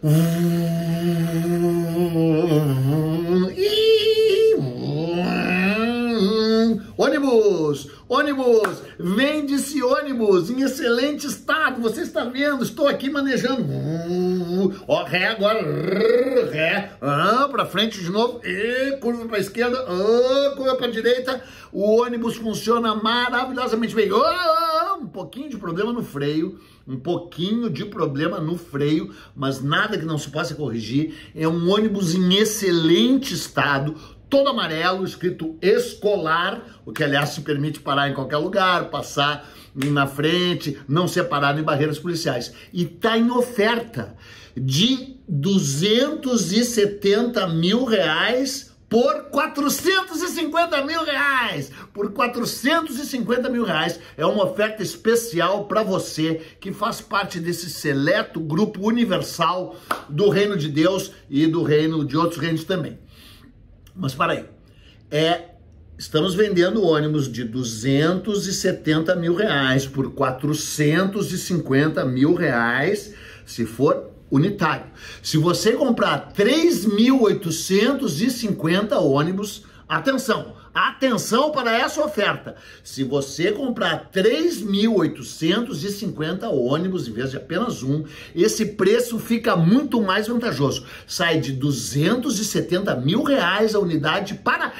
Ônibus! Ônibus! Vende-se ônibus em excelente estado. Você está vendo? Estou aqui manejando. Ó, ré agora. Ré. Para frente de novo. Curva para a esquerda. Curva para a direita. O ônibus funciona maravilhosamente bem. Um pouquinho de problema no freio. Um pouquinho de problema no freio, mas nada que não se possa corrigir. É um ônibus em excelente estado, todo amarelo, escrito escolar, o que aliás se permite parar em qualquer lugar, passar na frente, não ser parado em barreiras policiais. E está em oferta de 270 mil reais por 450 mil reais. Por 450 mil reais é uma oferta especial para você que faz parte desse seleto grupo universal do reino de Deus e do reino de outros reinos também. Mas para aí, estamos vendendo ônibus de 270 mil reais por 450 mil reais, se for unitário. Se você comprar 3.850 ônibus, atenção para essa oferta. Se você comprar 3.850 ônibus em vez de apenas um, esse preço fica muito mais vantajoso. Sai de 270 mil reais a unidade para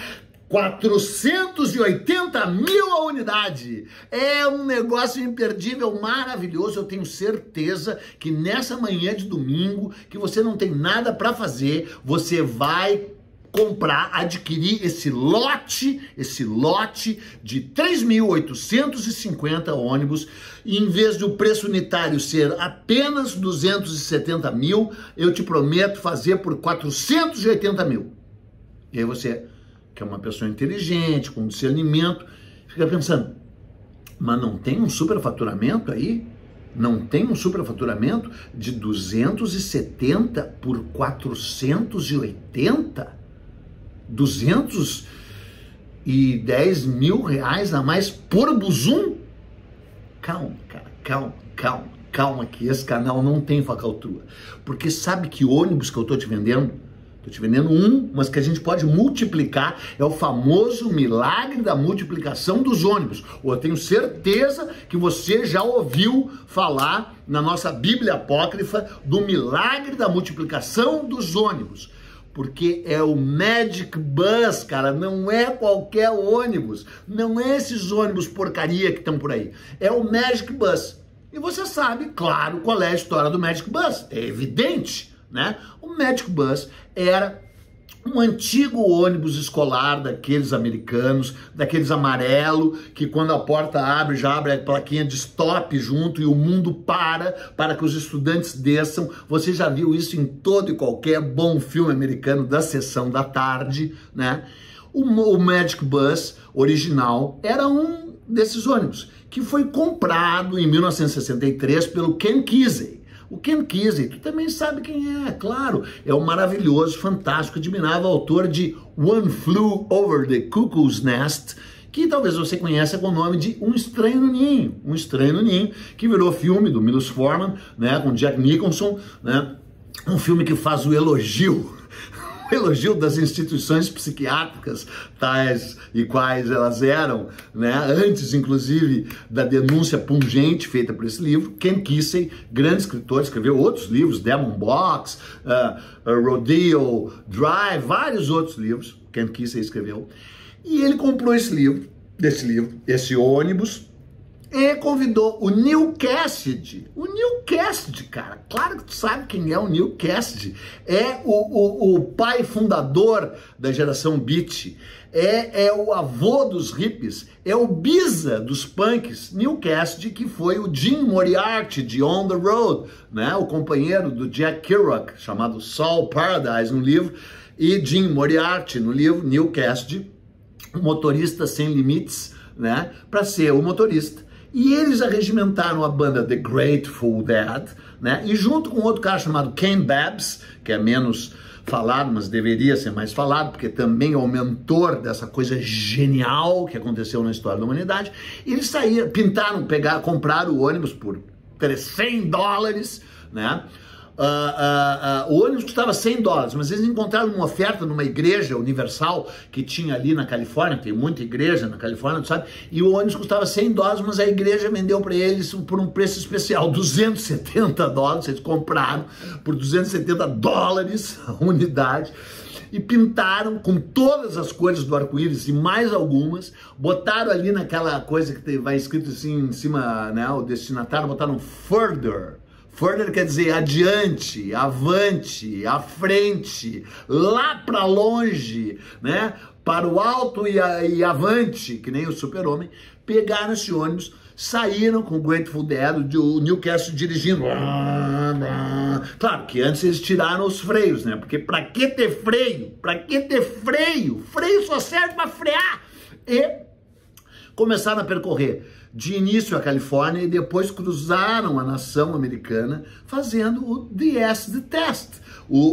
480 mil a unidade. É um negócio imperdível, maravilhoso. Eu tenho certeza que nessa manhã de domingo, que você não tem nada para fazer, você vai comprar, adquirir esse lote de 3.850 ônibus, e em vez do preço unitário ser apenas 270 mil, eu te prometo fazer por 480 mil. E aí você, que é uma pessoa inteligente, com discernimento, fica pensando, mas não tem um superfaturamento aí? Não tem um superfaturamento de 270 por 480? 210 mil reais a mais por Buzum? Calma, cara, calma que esse canal não tem falcatrua. Porque sabe que ônibus que eu tô te vendendo? Tô te vendendo um, mas que a gente pode multiplicar. É o famoso milagre da multiplicação dos ônibus. Eu tenho certeza que você já ouviu falar na nossa Bíblia Apócrifa do milagre da multiplicação dos ônibus. Porque é o Magic Bus, cara, não é qualquer ônibus. Não é esses ônibus porcaria que estão por aí. É o Magic Bus. E você sabe, claro, qual é a história do Magic Bus. É evidente, né? O Magic Bus era um antigo ônibus escolar daqueles americanos, daqueles amarelo, que quando a porta abre, já abre a plaquinha de stop junto e o mundo para que os estudantes desçam. Você já viu isso em todo e qualquer bom filme americano da sessão da tarde, né? O Magic Bus original era um desses ônibus, que foi comprado em 1963 pelo Ken Kesey. O Ken Kesey, tu também sabe quem é, claro, é o maravilhoso, fantástico, admirável autor de One Flew Over the Cuckoo's Nest, que talvez você conheça com o nome de Um Estranho no Ninho. Um Estranho no Ninho, que virou filme do Milos Forman, né, com Jack Nicholson, né, um filme que faz o elogio das instituições psiquiátricas, tais e quais elas eram, né? Antes, inclusive, da denúncia pungente feita por esse livro. Ken Kesey, grande escritor, escreveu outros livros, Demon Box, Rodeo Drive, vários outros livros, Ken Kesey escreveu. E ele comprou esse ônibus, e convidou o Neil Cassidy. O Neil Cassidy, cara, claro que tu sabe quem é o Neil Cassidy. É o pai fundador da geração beat, é o avô dos hippies, é o bisa dos punks. Neil Cassidy, que foi o Jim Moriarty de On the Road, né? O companheiro do Jack Kerouac, chamado Soul Paradise no livro, e Jim Moriarty no livro. Neil Cassidy, um motorista sem limites, né? Para ser o motorista. E eles arregimentaram a banda The Grateful Dead, né? E junto com outro cara chamado Ken Babs, que é menos falado, mas deveria ser mais falado, porque também é o mentor dessa coisa genial que aconteceu na história da humanidade, eles compraram o ônibus por $100, né? o ônibus custava $100, mas eles encontraram uma oferta numa igreja universal que tinha ali na Califórnia, tem muita igreja na Califórnia, tu sabe? E o ônibus custava $100, mas a igreja vendeu para eles por um preço especial, $270. Eles compraram por $270 a unidade. E pintaram com todas as cores do arco-íris e mais algumas, botaram ali naquela coisa que vai escrito assim em cima, né, o destinatário, botaram further. Further quer dizer adiante, avante, à frente, lá para longe, né, para o alto e avante, que nem o Super-Homem. Pegaram esse ônibus, saíram com o Grateful Dead, o Neil Castle dirigindo. Claro que antes eles tiraram os freios, né? Porque pra que ter freio? Pra que ter freio? Freio só serve pra frear. E começaram a percorrer de início a Califórnia e depois cruzaram a nação americana fazendo o The Acid Test.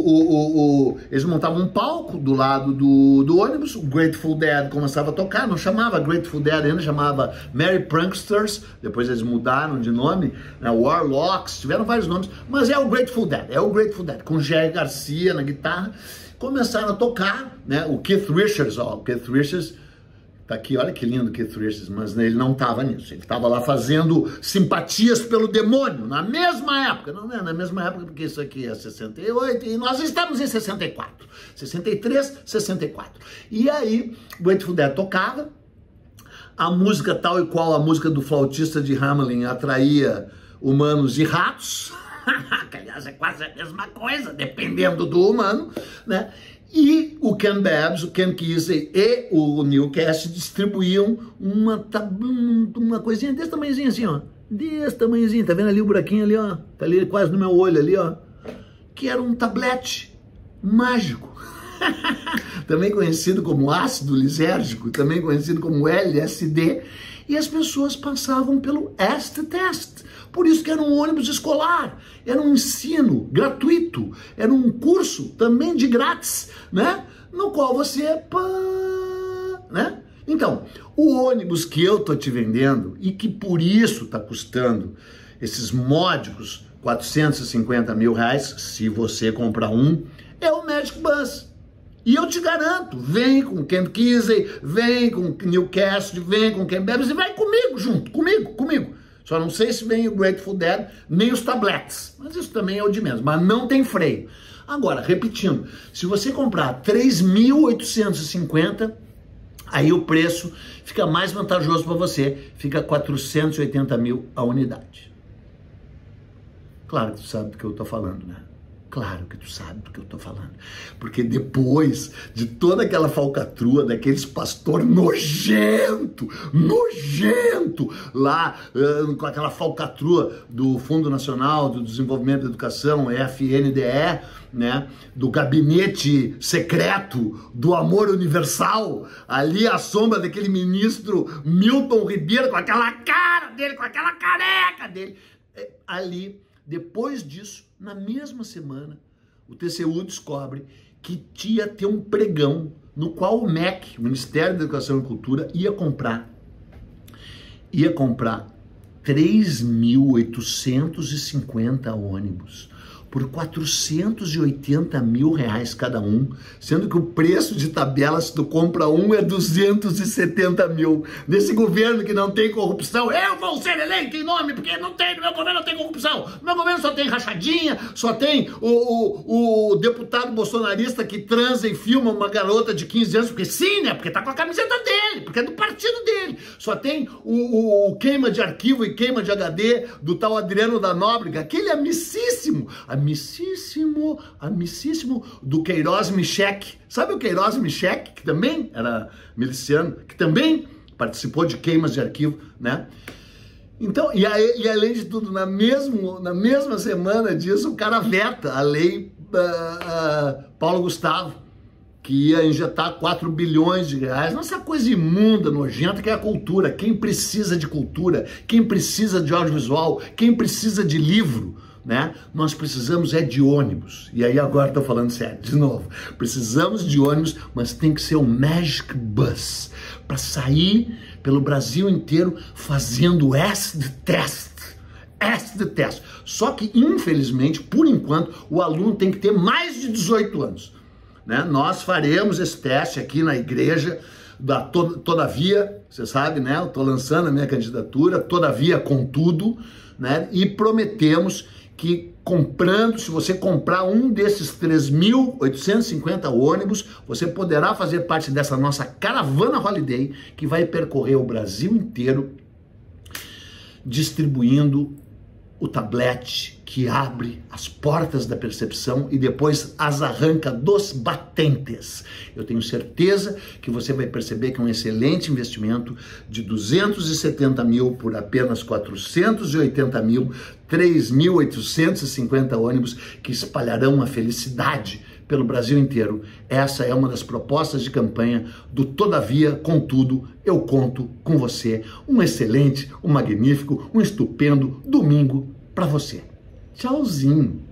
Eles montavam um palco do lado do ônibus, o Grateful Dead começava a tocar, não chamava Grateful Dead ainda, chamava Merry Pranksters, depois eles mudaram de nome, né, Warlocks, tiveram vários nomes, mas é o Grateful Dead, com Jerry Garcia na guitarra, começaram a tocar, né, o Keith Richards, tá aqui, olha que lindo o Keith Richards, mas ele não estava nisso, ele estava lá fazendo Simpatias pelo Demônio, na mesma época, não é na mesma época, porque isso aqui é 68, e nós estamos em 64, 63, 64, e aí o Grateful Dead tocava, a música tal e qual a música do flautista de Hamelin atraía humanos e ratos, que aliás é quase a mesma coisa, dependendo do humano, né? E o Ken Babs, o Ken Kesey e o Neil Castle distribuíam uma coisinha desse tamanhozinho assim, ó. Desse tamanhozinho, tá vendo ali o buraquinho ali, ó? Tá ali quase no meu olho ali, ó. Que era um tablete mágico. Também conhecido como ácido lisérgico, também conhecido como LSD. E as pessoas passavam pelo Acid Test. Por isso que era um ônibus escolar, era um ensino gratuito, era um curso também de grátis, né? No qual você... né? Então, o ônibus que eu tô te vendendo e que por isso tá custando esses módicos R$450 mil, se você comprar um, é o Magic Bus. E eu te garanto, vem com Ken Kesey, vem com Neil Castle, vem com Ken Babs e vai comigo, junto, comigo. Só não sei se vem o Grateful Dead, nem os tabletes, mas isso também é o de menos, mas não tem freio. Agora, repetindo, se você comprar 3.850, aí o preço fica mais vantajoso para você, fica 480 mil a unidade. Claro que tu sabe do que eu tô falando, né? Claro que tu sabe do que eu tô falando. Porque depois de toda aquela falcatrua, daqueles pastor nojento, lá com aquela falcatrua do Fundo Nacional do Desenvolvimento da Educação, FNDE, né, do gabinete secreto do amor universal, ali à sombra daquele ministro Milton Ribeiro, com aquela cara dele, com aquela careca dele, ali... Depois disso, na mesma semana, o TCU descobre que ia ter um pregão no qual o MEC, o Ministério da Educação e Cultura, ia comprar 3.850 ônibus por R$480 mil cada um, sendo que o preço de tabela, se tu compra um, é 270 mil. Nesse governo que não tem corrupção, eu vou ser eleito em nome, porque no meu governo não tem corrupção. No meu governo só tem rachadinha, só tem o deputado bolsonarista que transa e filma uma garota de 15 anos, porque sim, né? Porque tá com a camiseta dele, porque é do partido dele. Só tem o queima de arquivo e queima de HD do tal Adriano da Nóbrega, aquele amicíssimo do Queiroz Michek. Sabe o Queiroz Michek, que também era miliciano, que também participou de queimas de arquivo, né? Então, e além de tudo, na mesma semana disso, o cara veta a lei Paulo Gustavo, que ia injetar 4 bilhões de reais, nossa coisa imunda, nojenta, que é a cultura. Quem precisa de cultura, quem precisa de audiovisual, quem precisa de livro, né? Nós precisamos de ônibus. E aí agora estou falando sério, de novo. Precisamos de ônibus, mas tem que ser um Magic Bus, para sair pelo Brasil inteiro fazendo Acid Test. pass the test. Só que, infelizmente, por enquanto, o aluno tem que ter mais de 18 anos. Né? Nós faremos esse teste aqui na igreja, todavia, você sabe, né? Eu estou lançando a minha candidatura, todavia, contudo, né? E prometemos que se você comprar um desses 3.850 ônibus, você poderá fazer parte dessa nossa caravana holiday que vai percorrer o Brasil inteiro distribuindo o tablete que abre as portas da percepção e depois as arranca dos batentes. Eu tenho certeza que você vai perceber que é um excelente investimento de 270 mil por apenas 480 mil, 3.850 ônibus que espalharão a felicidade pelo Brasil inteiro. Essa é uma das propostas de campanha do Todavia, Contudo, eu conto com você. Um excelente, um magnífico, um estupendo domingo para você. Tchauzinho.